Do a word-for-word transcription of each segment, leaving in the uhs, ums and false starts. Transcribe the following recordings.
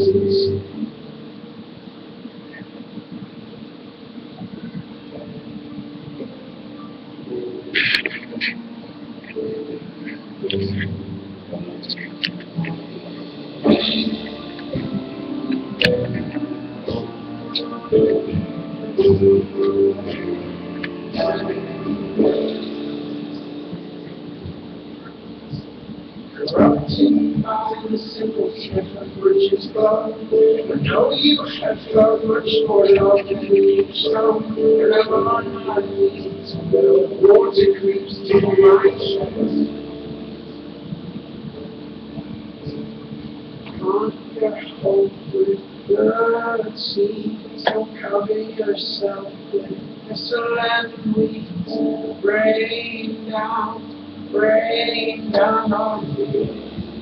faces. Corrupted by the simple truth which is love. I know you have felt much more love than you show. And I'm on my knees, the water creeps to my chest. Can't get hold with the seas, don't cover yourself with thistle and weeds. Rain down, rain down on me.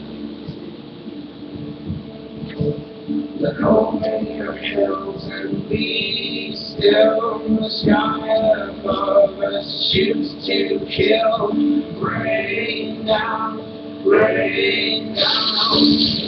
Look over your hills and be still. The sky above us shoots to kill. Rain down, rain down.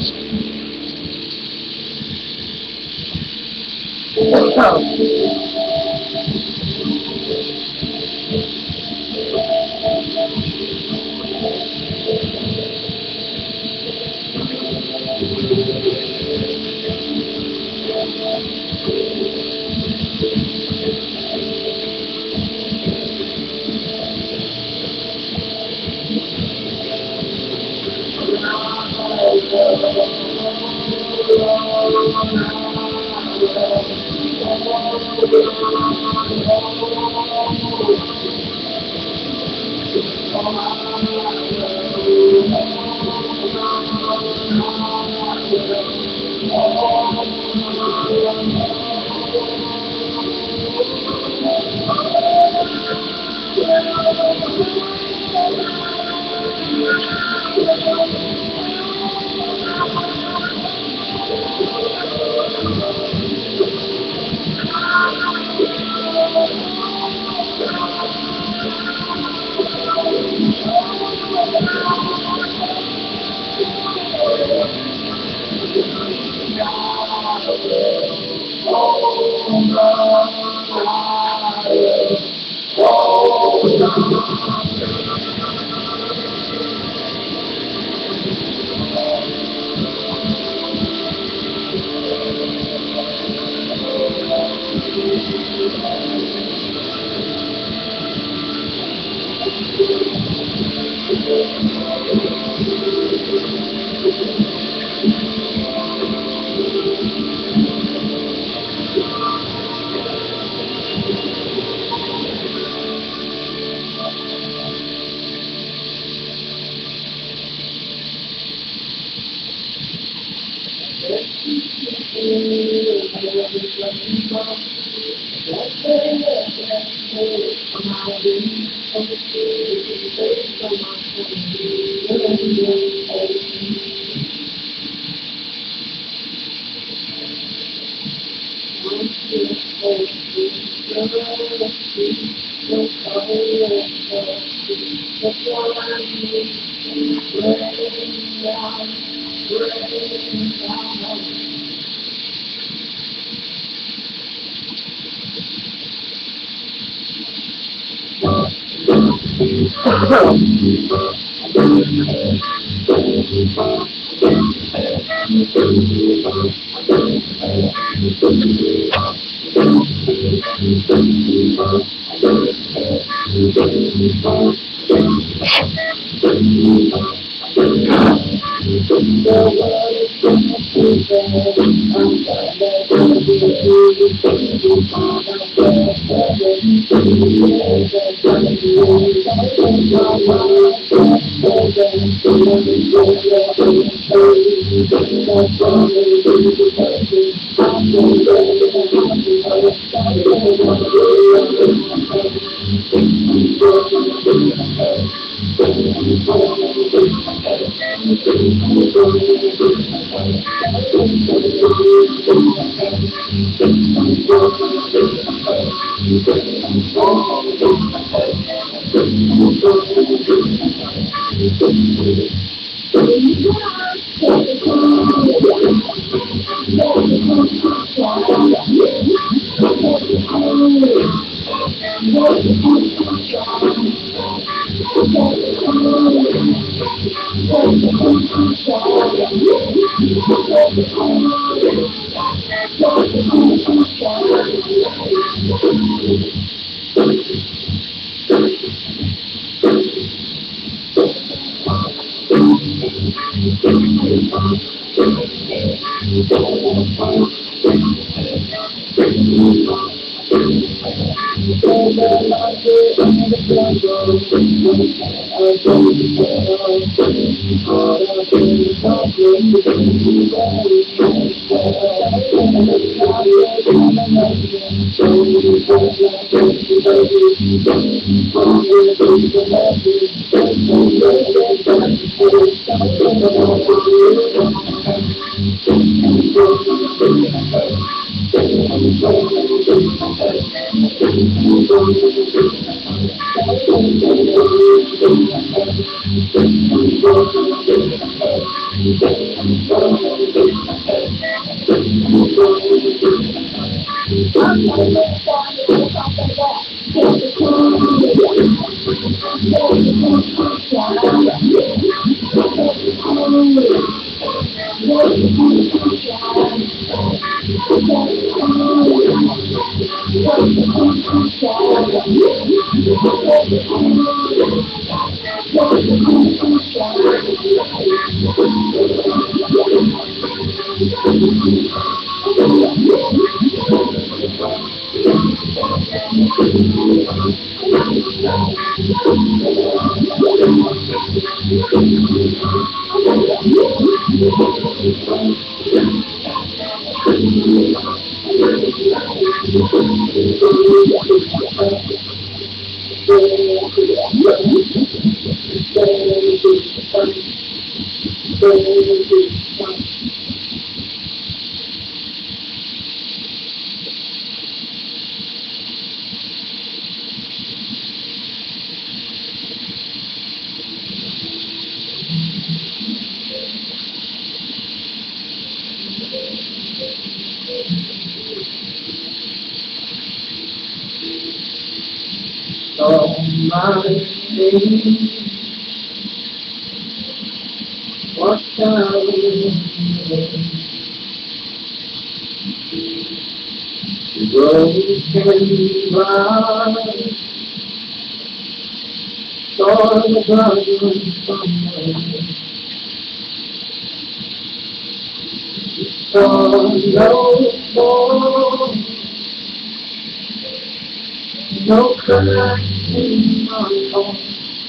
No crack in my heart.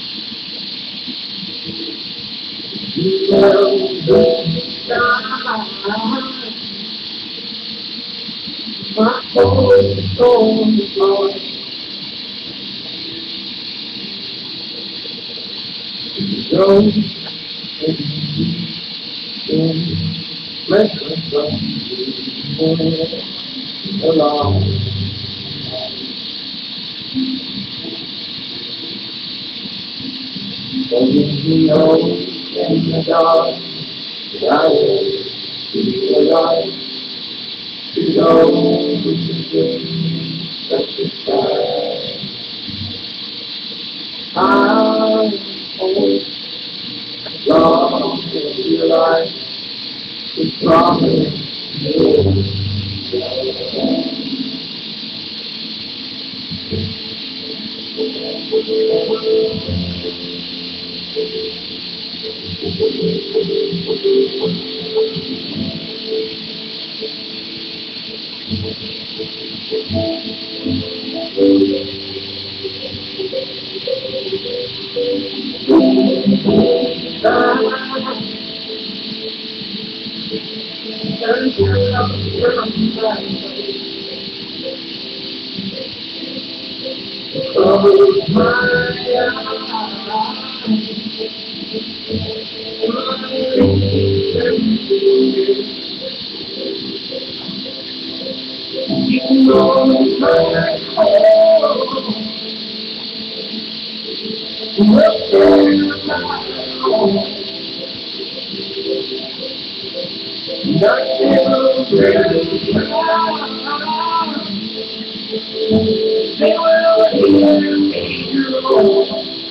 You never sky. My soul is torn apart. Don't let us go along. Don't leave me alone in the dark. I will be alive to know such a sky. I hope long as you like to promise you. Close my eyes, you know my home, within my home, nothing will really matter. They will hear me roar.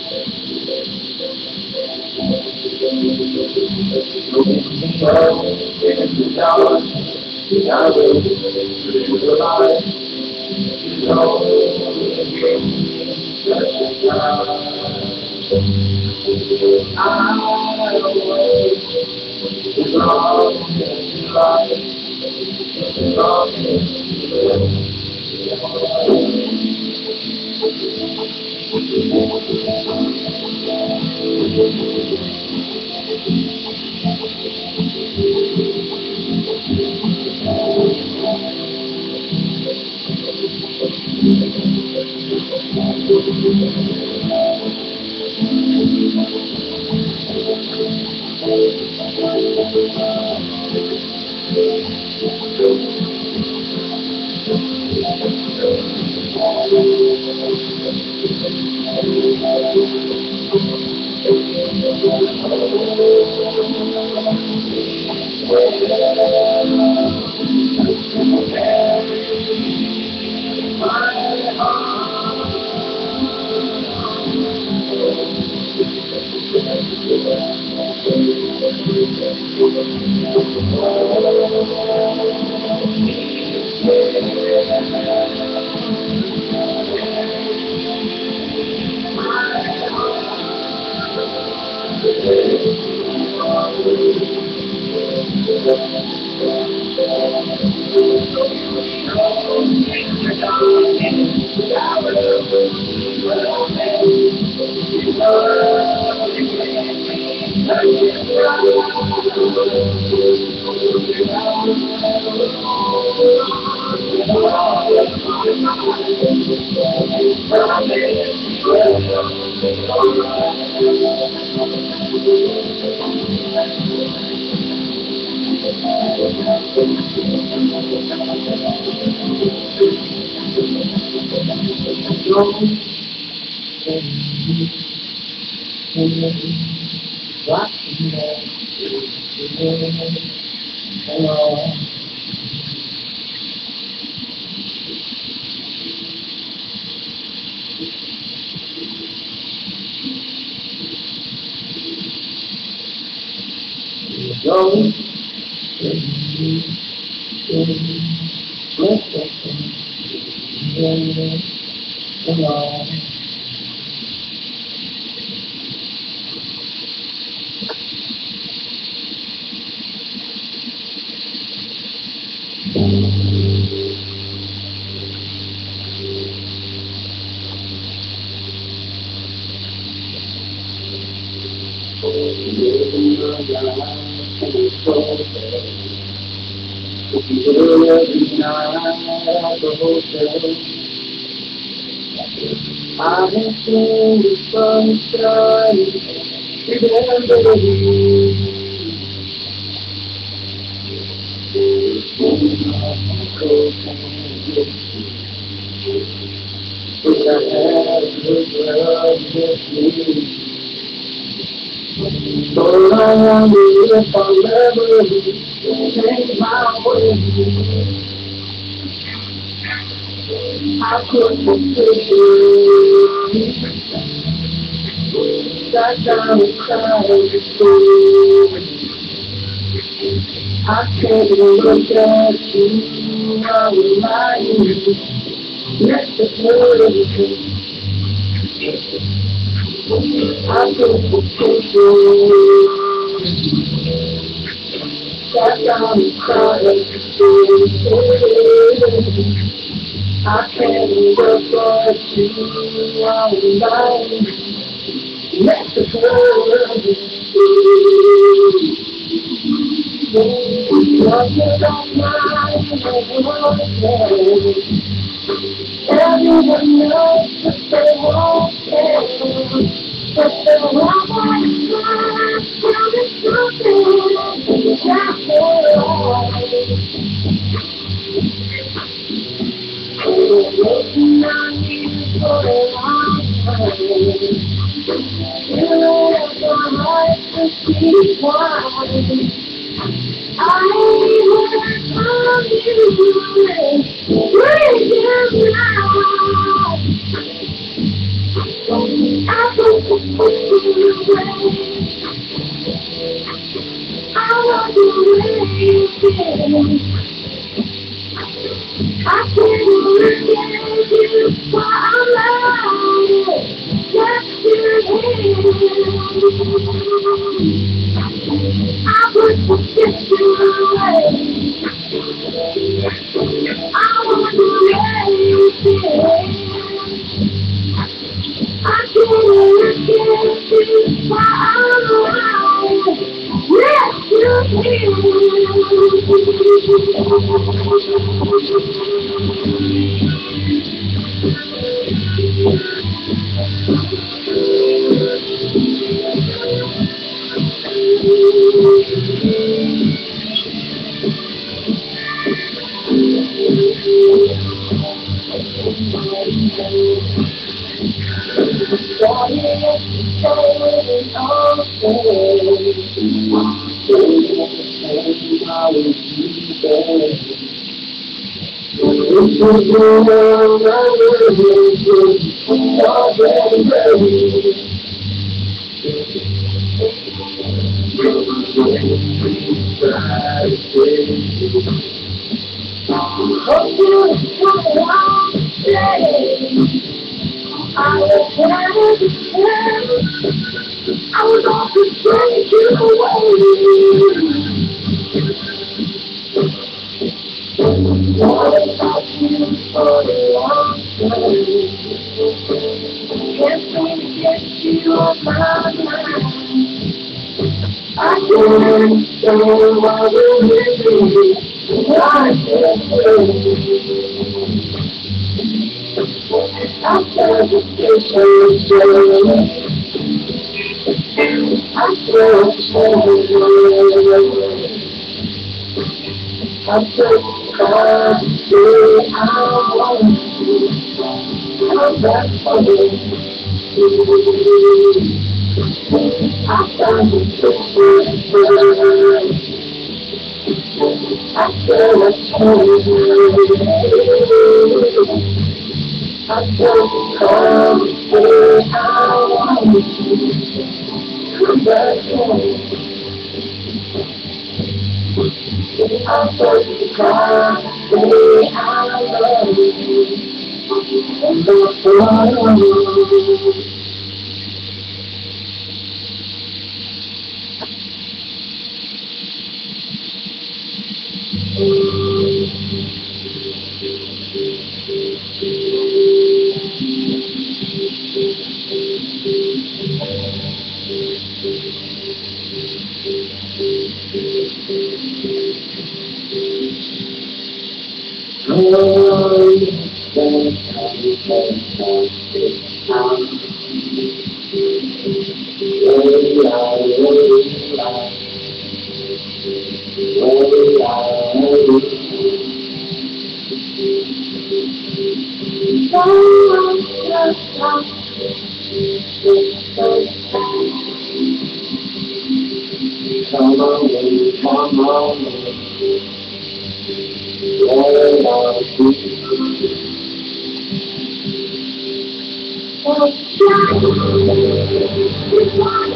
In the dark, I will through the light. No, such a time. I will wait as long as you like, as long as you live. I have seen the sunshine, remember you. Wish I had a good love with you. But I wonder if I'll ever change my ways. I couldn't take it. Sat down and cried before. I can't look at you, I was lying. Let the world. I couldn't take it. Sat down and cried before. I can't look at you, I was lying. Let the world see. What you don't mind, everyone knows. Everyone knows that they won't care. But they won't want to tell me something that's alright. We're waiting on you for a long time. You left my heart to see why. I heard from you. When you lie, I don't push you away. I love the way you feel. I can't look at you while I'm lying. Just your hand. I put the picture away. I want to let you feel. I can't look at you while I'm lying. Yes, you I was off to take you away. What about you for a long time? Can't seem to get you off my mind. I can't understand why we're living like this. I'm trying to stay so I'm so sorry. I'm just crying to say I want you. I'm back for you. I'm trying to fix it. I said I told you. I'm just crying to say I want you. Come back home. I'm supposed to cry, say I love you. And that's what I know. Come on, come on, let us be. Oh, Jack, it's one